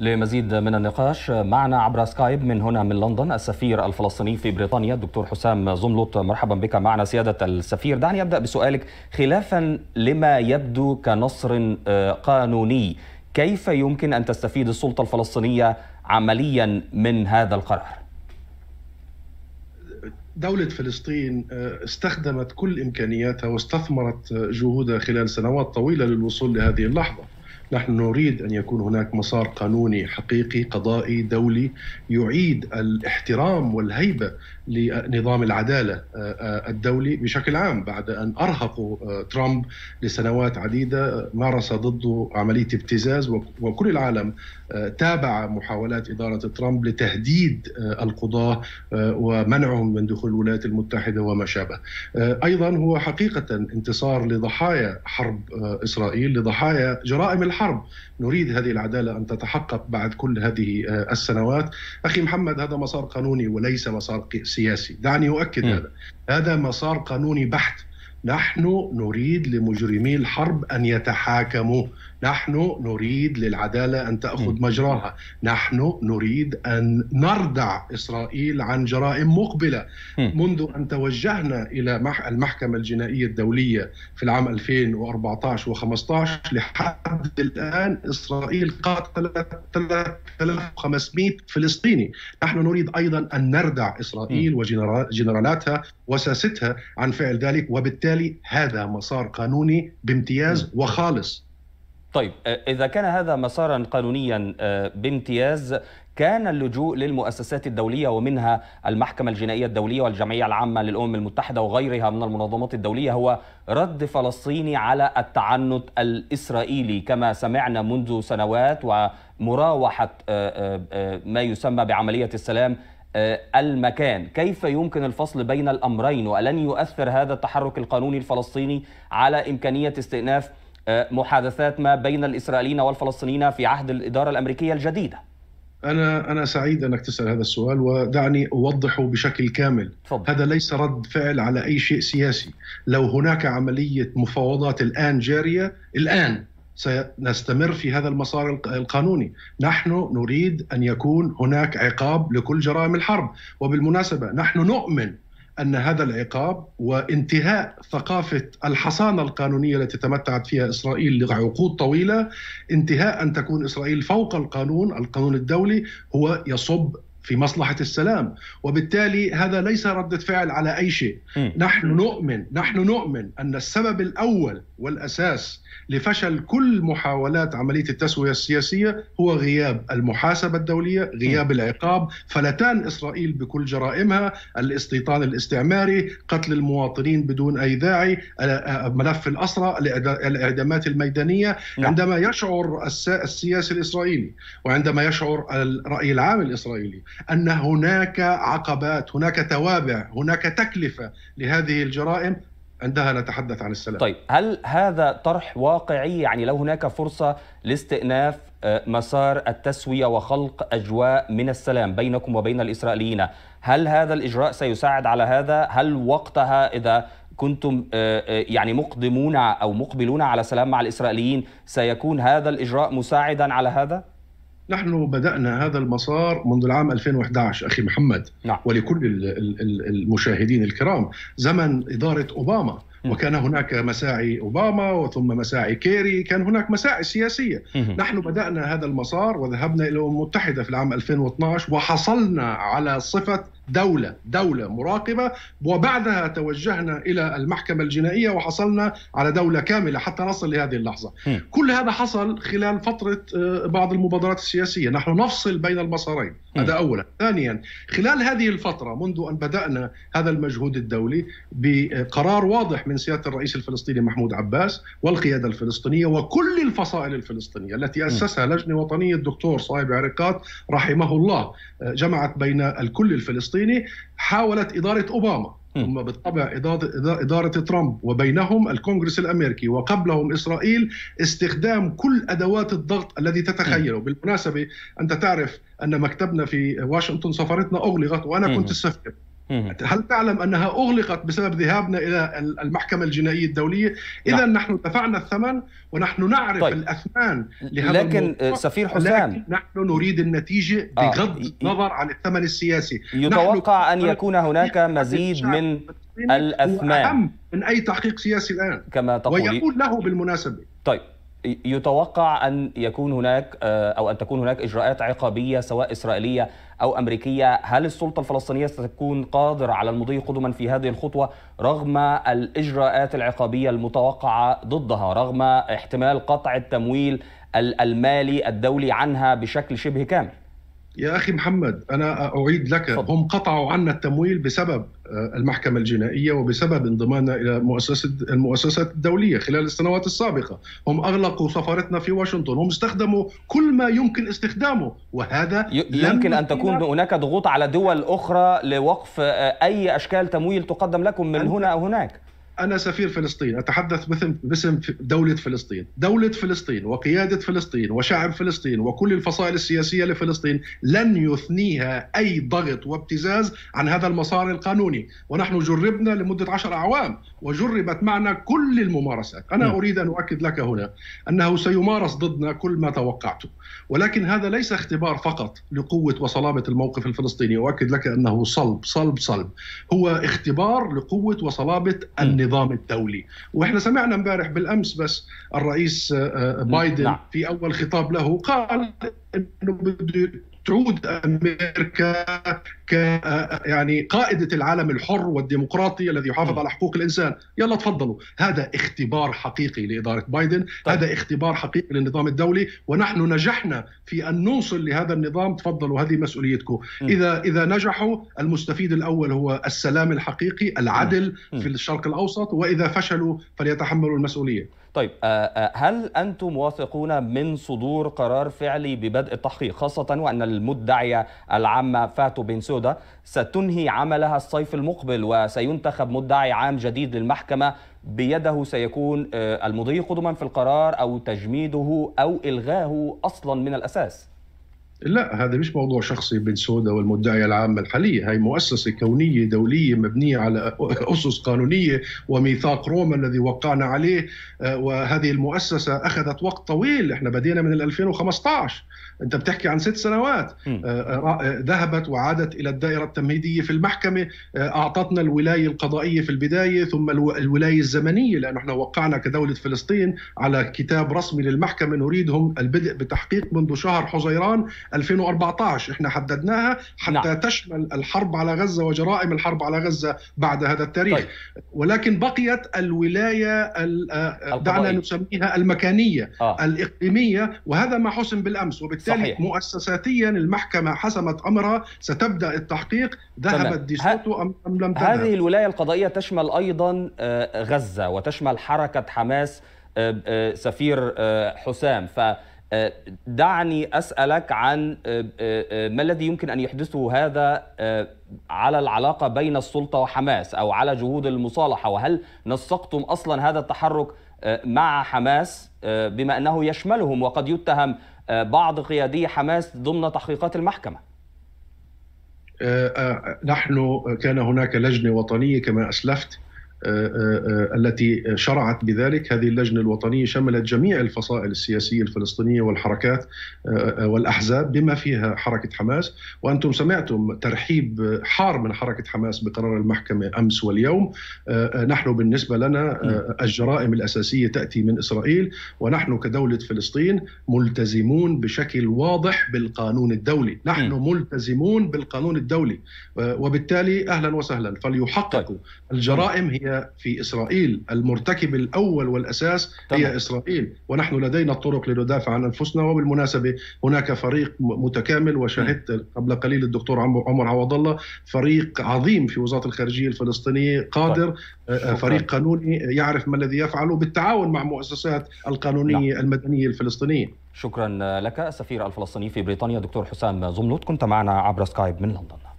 لمزيد من النقاش معنا عبر سكايب من هنا من لندن السفير الفلسطيني في بريطانيا الدكتور حسام زملط. مرحبا بك معنا سيادة السفير. دعني أبدأ بسؤالك، خلافا لما يبدو كنصر قانوني، كيف يمكن أن تستفيد السلطة الفلسطينية عمليا من هذا القرار؟ دولة فلسطين استخدمت كل إمكانياتها واستثمرت جهودها خلال سنوات طويلة للوصول لهذه اللحظة. نحن نريد أن يكون هناك مسار قانوني حقيقي قضائي دولي يعيد الاحترام والهيبة لنظام العدالة الدولي بشكل عام، بعد أن أرهقوا ترامب لسنوات عديدة، مارس ضده عملية ابتزاز، وكل العالم تابع محاولات إدارة ترامب لتهديد القضاة ومنعهم من دخول الولايات المتحدة وما شابه. أيضا هو حقيقة انتصار لضحايا حرب إسرائيل، لضحايا جرائم الحرب. نريد هذه العدالة أن تتحقق بعد كل هذه السنوات. أخي محمد، هذا مسار قانوني وليس مسار سياسي، دعني أؤكد هذا مسار قانوني بحت. نحن نريد لمجرمي الحرب أن يتحاكموا، نحن نريد للعدالة أن تأخذ مجراها، نحن نريد أن نردع إسرائيل عن جرائم مقبلة. منذ أن توجهنا إلى المحكمة الجنائية الدولية في العام 2014 و15 لحد الآن إسرائيل قاتلت 3500 فلسطيني. نحن نريد أيضا أن نردع إسرائيل وجنرالاتها وساستها عن فعل ذلك، وبالتالي هذا مسار قانوني بامتياز وخالص. طيب، إذا كان هذا مسارا قانونيا بامتياز، كان اللجوء للمؤسسات الدولية ومنها المحكمة الجنائية الدولية والجمعية العامة للأمم المتحدة وغيرها من المنظمات الدولية هو رد فلسطيني على التعنت الإسرائيلي كما سمعنا منذ سنوات، ومراوحة ما يسمى بعملية السلام المكان. كيف يمكن الفصل بين الأمرين؟ ولن يؤثر هذا التحرك القانوني الفلسطيني على إمكانية استئناف محادثات ما بين الإسرائيليين والفلسطينيين في عهد الإدارة الأمريكية الجديدة؟ أنا سعيد أنك تسأل هذا السؤال، ودعني أوضحه بشكل كامل. هذا ليس رد فعل على أي شيء سياسي. لو هناك عملية مفاوضات الآن جارية، الآن سنستمر في هذا المسار القانوني. نحن نريد أن يكون هناك عقاب لكل جرائم الحرب، وبالمناسبة نحن نؤمن أن هذا العقاب وانتهاء ثقافة الحصانة القانونية التي تمتعت فيها إسرائيل لعقود طويلة، انتهاء أن تكون إسرائيل فوق القانون الدولي، هو يصب في مصلحة السلام. وبالتالي هذا ليس ردة فعل على أي شيء. نحن نؤمن أن السبب الأول والأساس لفشل كل محاولات عملية التسوية السياسية هو غياب المحاسبة الدولية، غياب العقاب، فلتان إسرائيل بكل جرائمها، الاستيطان الاستعماري، قتل المواطنين بدون أي داعي، ملف الأسرى، الإعدامات الميدانية. عندما يشعر السياسي الإسرائيلي وعندما يشعر الرأي العام الإسرائيلي أن هناك عقبات، هناك توابع، هناك تكلفة لهذه الجرائم، عندها نتحدث عن السلام. طيب، هل هذا طرح واقعي؟ يعني لو هناك فرصة لاستئناف مسار التسوية وخلق أجواء من السلام بينكم وبين الإسرائيليين، هل هذا الإجراء سيساعد على هذا؟ هل وقتها إذا كنتم يعني مقدمون أو مقبلون على سلام مع الإسرائيليين سيكون هذا الإجراء مساعدا على هذا؟ نحن بدأنا هذا المسار منذ العام 2011 أخي محمد. ولكل المشاهدين الكرام، زمن إدارة أوباما، وكان هناك مساعي أوباما وثم مساعي كيري، كان هناك مساعي سياسية. نحن بدأنا هذا المسار وذهبنا إلى الأمم المتحدة في العام 2012 وحصلنا على صفة دولة مراقبة، وبعدها توجهنا إلى المحكمة الجنائية وحصلنا على دولة كاملة حتى نصل لهذه اللحظة. كل هذا حصل خلال فترة بعض المبادرات السياسية. نحن نفصل بين المسارين، هذا أولا. ثانيا، خلال هذه الفترة منذ أن بدأنا هذا المجهود الدولي بقرار واضح من سيادة الرئيس الفلسطيني محمود عباس والقيادة الفلسطينية وكل الفصائل الفلسطينية التي أسسها لجنة وطنية الدكتور صايب عريقات رحمه الله، جمعت بين الكل الفلسطيني، حاولت إدارة أوباما ثم بالطبع إدارة ترامب وبينهم الكونغرس الأمريكي وقبلهم إسرائيل استخدام كل أدوات الضغط التي تتخيله. بالمناسبة أنت تعرف أن مكتبنا في واشنطن سفارتنا أغلقت وأنا كنت السفير. هل تعلم أنها أغلقت بسبب ذهابنا إلى المحكمة الجنائية الدولية؟ إذا نحن دفعنا الثمن ونحن نعرف الأثمان لهذا لكن سفير حسام، لكن نحن نريد النتيجة بغض النظر عن الثمن السياسي. يتوقع أن يكون هناك مزيد من الأثمان أهم من أي تحقيق سياسي الآن كما تقول، ويقول له بالمناسبة. طيب، يتوقع أن يكون هناك أو أن تكون هناك إجراءات عقابية سواء إسرائيلية أو أمريكية. هل السلطة الفلسطينية ستكون قادرة على المضي قدما في هذه الخطوة رغم الإجراءات العقابية المتوقعة ضدها، رغم احتمال قطع التمويل المالي الدولي عنها بشكل شبه كامل؟ يا أخي محمد، أنا أعيد لك، هم قطعوا عنا التمويل بسبب المحكمة الجنائية وبسبب انضمامنا إلى المؤسسات الدولية خلال السنوات السابقة. هم أغلقوا سفارتنا في واشنطن، هم استخدموا كل ما يمكن استخدامه، وهذا يمكن أن تكون هناك ضغوط على دول أخرى لوقف أي أشكال تمويل تقدم لكم من هنا أو هناك. أنا سفير فلسطين، أتحدث باسم دولة فلسطين. دولة فلسطين وقيادة فلسطين وشعب فلسطين وكل الفصائل السياسية لفلسطين لن يثنيها أي ضغط وابتزاز عن هذا المسار القانوني، ونحن جربنا لمدة 10 أعوام وجربت معنا كل الممارسات. أنا أريد أن أؤكد لك هنا أنه سيمارس ضدنا كل ما توقعته، ولكن هذا ليس اختبار فقط لقوة وصلابة الموقف الفلسطيني. أؤكد لك أنه صلب هو اختبار لقوة وصلابة النظام الدولي. وإحنا سمعنا امبارح بالأمس بس الرئيس بايدن في أول خطاب له قال إنه بده تعود أمريكا يعني قائدة العالم الحر والديمقراطي الذي يحافظ على حقوق الإنسان. يلا تفضلوا، هذا اختبار حقيقي لإدارة بايدن. هذا اختبار حقيقي للنظام الدولي، ونحن نجحنا في أن نوصل لهذا النظام. تفضلوا، هذه مسؤوليتكم. إذا نجحوا، المستفيد الأول هو السلام الحقيقي، العدل في الشرق الأوسط، وإذا فشلوا فليتحملوا المسؤولية. طيب، هل أنتم واثقون من صدور قرار فعلي ببدء التحقيق، خاصة وأن المدعية العامة فاتو بنسودا ستنهي عملها الصيف المقبل وسينتخب مدعي عام جديد للمحكمة بيده سيكون المضي قدما في القرار أو تجميده أو إلغاه أصلا من الأساس؟ لا، هذا مش موضوع شخصي بنسودا والمدعية العامة الحالية. هي مؤسسة كونية دولية مبنية على أسس قانونية وميثاق روما الذي وقعنا عليه، وهذه المؤسسة أخذت وقت طويل. احنا بدينا من 2015، أنت بتحكي عن 6 سنوات. ذهبت وعادت إلى الدائرة التمهيدية في المحكمة، أعطتنا الولاية القضائية في البداية ثم الولاية الزمنية، لأنه احنا وقعنا كدولة فلسطين على كتاب رسمي للمحكمة نريدهم البدء بتحقيق منذ شهر حزيران 2014. احنا حددناها حتى تشمل الحرب على غزة وجرائم الحرب على غزة بعد هذا التاريخ. طيب. ولكن بقيت الولاية دعنا نسميها المكانية الإقليمية، وهذا ما حسم بالأمس. وبالتالي صحيح. مؤسساتيا المحكمة حسمت أمرها، ستبدأ التحقيق. ذهبت ديسوتو أم لم تذهب؟ هذه الولاية القضائية تشمل أيضا غزة وتشمل حركة حماس سفير حسام. دعني أسألك عن ما الذي يمكن أن يحدثه هذا على العلاقة بين السلطة وحماس أو على جهود المصالحة، وهل نسقتم أصلا هذا التحرك مع حماس بما أنه يشملهم وقد يتهم بعض قيادي حماس ضمن تحقيقات المحكمة؟ نحن كان هناك لجنة وطنية كما أسلفت التي شرعت بذلك. هذه اللجنة الوطنية شملت جميع الفصائل السياسية الفلسطينية والحركات والأحزاب بما فيها حركة حماس. وأنتم سمعتم ترحيب حار من حركة حماس بقرار المحكمة أمس واليوم. نحن بالنسبة لنا الجرائم الأساسية تأتي من إسرائيل، ونحن كدولة فلسطين ملتزمون بشكل واضح بالقانون الدولي. نحن ملتزمون بالقانون الدولي، وبالتالي أهلا وسهلا فليحققوا. الجرائم هي في إسرائيل، المرتكب الأول والأساس هي إسرائيل، ونحن لدينا الطرق لندافع عن أنفسنا. وبالمناسبة هناك فريق متكامل، وشاهدت قبل قليل الدكتور عمر عوض الله، فريق عظيم في وزارة الخارجية الفلسطينية قادر، فريق قانوني يعرف ما الذي يفعله بالتعاون مع مؤسسات القانونية المدنية الفلسطينية. شكرا لك السفير الفلسطيني في بريطانيا دكتور حسام زملوط، كنت معنا عبر سكايب من لندن.